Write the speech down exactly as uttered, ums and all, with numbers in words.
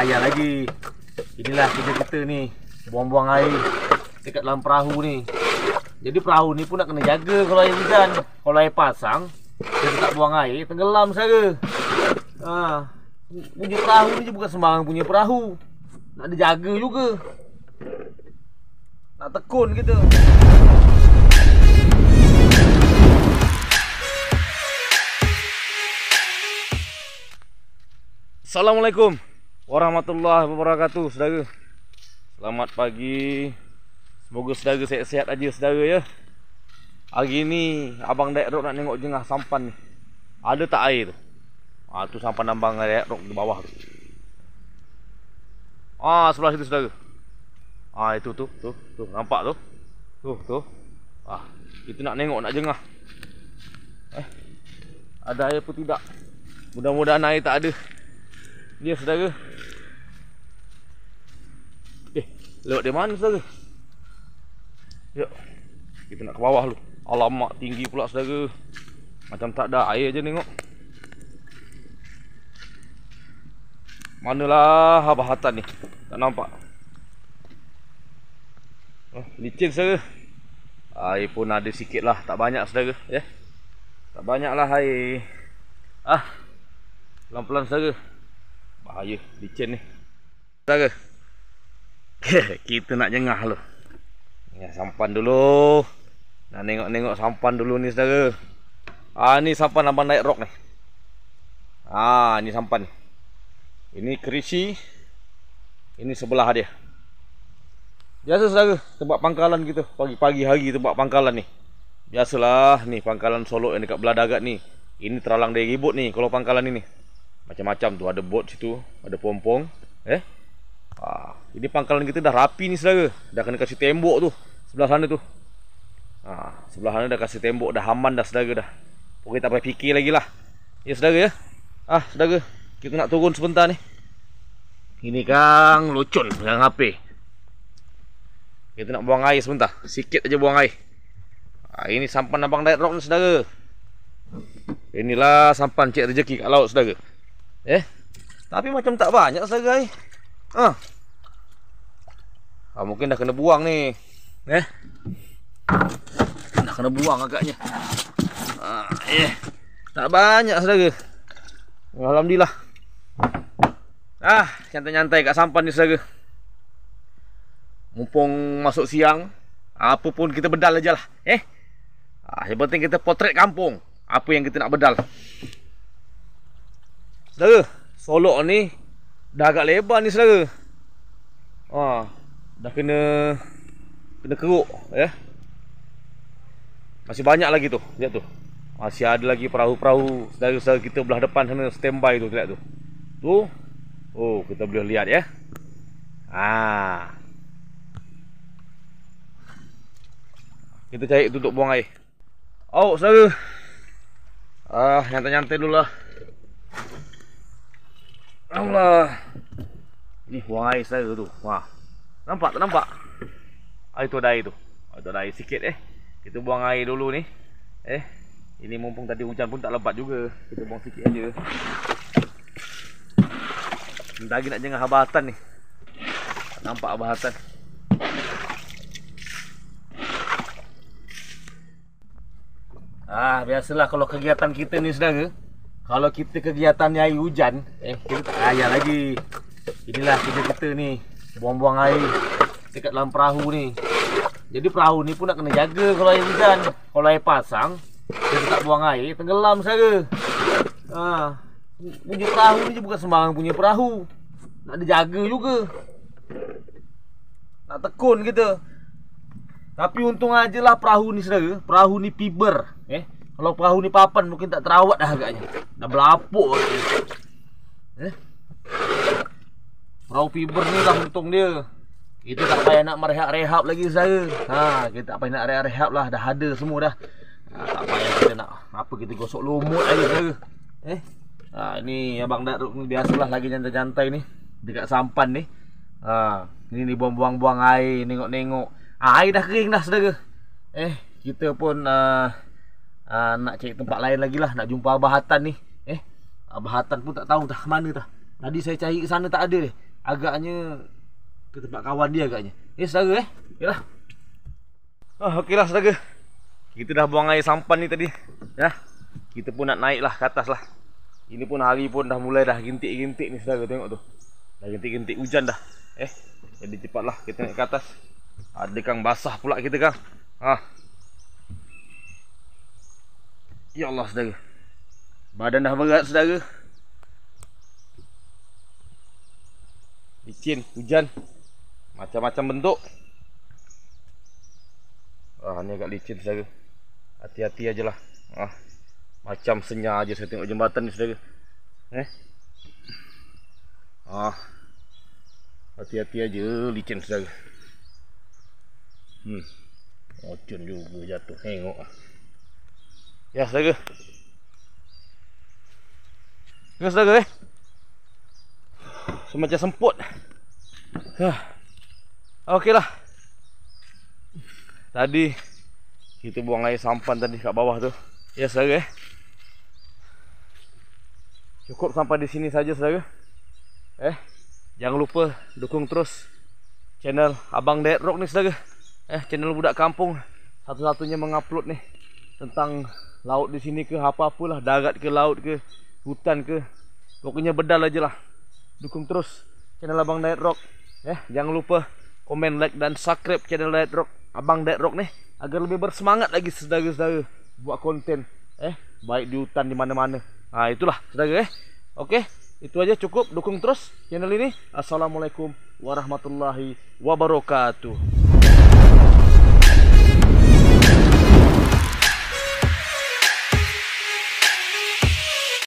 ayah lagi. Inilah kerja kita ni, buang-buang air dekat dalam perahu ni. Jadi perahu ni pun nak kena jaga kalau air hujan. Kalau air pasang, kita tak buang air, tenggelam saja. Ha, punya perahu ni bukan sembarang punya perahu. Nak dijaga juga. Nak tekun kita. Assalamualaikum warahmatullahi wabarakatuh, saudara. Selamat pagi. Semoga saudara sihat-sihat aja, saudara ya. Hari ni abang Dek Rock nak tengok jengah sampan ni. Ada tak air tu? Ah tu sampan abang Dek Rock di bawah tu. Ah sebelah situ, saudara. Ah itu tu, tu, tu nampak tu? Tu, tu. Ah, kita nak tengok, nak jengah. Eh, ada air pun tidak. Mudah-mudahan air tak ada. Dia, saudara. Eh, lewat di mana, saudara? Yuk, kita nak ke bawah dulu. Alamak, tinggi pula, saudara. Macam tak ada air je tengok. Manalah Abah Hatan ni? Tak nampak. Oh, licin, saudara. Air pun ada sikit lah, tak banyak, saudara. Ya, tak banyak lah air. Ah, pelan-pelan, saudara. Bahaya, licin ni, saudara. Kita nak jengah dulu. Ya, sampan dulu. Nak tengok-tengok sampan dulu ni, saudara. Ah, ni sampan abang Dek Rock ni. Ah, ni sampan. Ini kerisi. Ini sebelah dia. Biasa, saudara, tempat pangkalan kita pagi-pagi hari, tempat pangkalan ni. Biasalah ni pangkalan Solok yang dekat belah dagat ni. Ini teralang dari ribut ni kalau pangkalan ini. Macam-macam tu, ada bot situ, ada pompong. Eh, ah, ini pangkalan kita dah rapi ni, saudara. Dah kena kasih tembok tu sebelah sana tu. Ah, sebelah sana dah kasih tembok, dah aman dah, saudara dah. Pokoknya tak payah fikir lagi lah. Ya, saudara ya. Ah, saudara, kita nak turun sebentar ni. Ini Kang Lucun yang H P. Kita nak buang air sebentar, sikit aja buang air. Ah, ini sampan abang Dek Rock ni, saudara. Inilah sampan cik rezeki kat laut, saudara. Eh, tapi macam tak banyak, saudara. Ah. Ah, mungkin dah kena buang ni. Eh. Dah kena buang agaknya. Ah, eh. Tak banyak, saudara. Alhamdulillah. Ah, nyantai-nyantai kat sampan ni, saudara. Mumpung masuk siang, apa pun kita bedal aja lah. Eh. Ah, yang penting kita potret kampung. Apa yang kita nak bedal. Saudara, Solok ni dah agak lebar ni, saudara. Ah, dah kena kena keruk ya. Masih banyak lagi tu, lihat tu. Masih ada lagi perahu-perahu saudara-saudara kita belah depan sana standby tu, lihat tu. Tu. Oh, kita boleh lihat ya. Ah. Kita cari duduk buang air. Oh, saudara. Ah, nyantai-nyantai dulu lah. Allah. Ni buang air, saudara tu. Wah. Nampak tak nampak? Ah, itu ada air tu. Ah, itu ada air sikit eh. Kita buang air dulu ni. Eh, ini mumpung tadi hujan pun tak lebat juga. Kita buang sikit aja. Bentar lagi nak jengah Abah Hatan ni. Tak nampak Abah Hatan. Ah, biasalah kalau kegiatan kita ni, saudara. Kalau kita kegiatan air hujan, eh, kita tak ayah lagi. Inilah kerja kita ni, buang-buang air dekat dalam perahu ni. Jadi perahu ni pun nak kena jaga kalau air hujan. Kalau air pasang, kita tak buang air, tenggelam saja. Ah, punya perahu ni bukan sembarang punya perahu. Nak dijaga juga. Nak tekun kita. Tapi untung ajalah perahu ni, saudara. Perahu ni fiber, eh. Kalau perahu ni papan mungkin tak terawat dah agaknya. Dah berlapuk. Eh. Perahu fiber ni lah untung dia. Kita tak payah nak merehab-rehab lagi, saudara. Ha, kita tak payah nak rehab-rehab lah, dah ada semua dah. Ha, tak payah kita nak apa kita gosok lumut lagi, saudara. Eh. Ha, ni abang Dek Rock ni biasalah lagi nyantai-nyantai ni dekat sampan ni. Ha, ni ni buang-buang air, nengok-nengok. Ha, air dah kering dah, saudara. Eh, kita pun uh, uh, nak cari tempat lain lagi lah. Nak jumpa Abah Hatan ni. Eh, Abah Hatan pun tak tahu dah mana dah. Tadi saya cari ke sana tak ada deh. agaknya ke tempat kawan dia agaknya. Eh saudara eh. Yalah. Oh, okeylah saudara. Kita dah buang air sampan ni tadi. Ya. Kita pun nak naik lah ke atas lah. Ini pun hari pun dah mulai dah gintik-gintik ni saudara, tengok tu. Dah gintik-gintik hujan dah. Eh, jadi cepatlah kita naik ke atas. Ada kang basah pula kita kang. Ha. Ya Allah saudara. Badan dah berat saudara. Licin, hujan. Macam-macam bentuk. Ah, ni agak licin saudara. Hati-hati ajalah. Ah. Macam senyap aja saya tengok jembatan ni saudara. Eh. Ah. Hati-hati aja, licin saudara. Hmm. Ocun juga jatuh, tengok ah. Ya saudara. Tengok saudara eh. Semacam semput. Huh. Okeylah. Tadi kita buang air sampan tadi kat bawah tu. Ya saudara eh. Cukup sampai di sini saja saudara. Eh, jangan lupa dukung terus channel Abang Dad Rock ni saudara. Eh, channel budak kampung satu-satunya mengupload nih tentang laut di sini ke apa-apalah, darat ke laut ke hutan ke. Pokoknya bedal aja lah. Dukung terus channel Abang Dad Rock. Eh, jangan lupa komen, like dan subscribe channel Dad Rock, Abang Dad Rock nih agar lebih bersemangat lagi saudara-saudara buat konten eh baik di hutan di mana-mana. Nah, itulah saudara eh. Oke, itu aja cukup, dukung terus channel ini. Assalamualaikum warahmatullahi wabarakatuh.